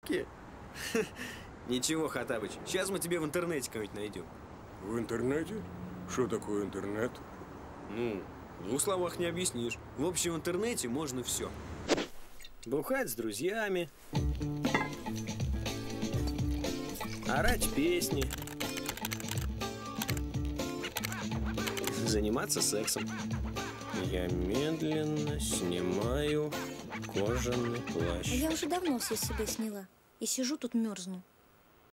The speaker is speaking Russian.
Ничего, Хаттабыч, сейчас мы тебе в интернете кого-нибудь найдем. В интернете? Что такое интернет? Ну, в двух словах не объяснишь. В общем, в интернете можно все. Бухать с друзьями, орать песни, заниматься сексом. Я медленно снимаю кожаный плащ. А я уже давно все с себя сняла. И сижу тут мерзну.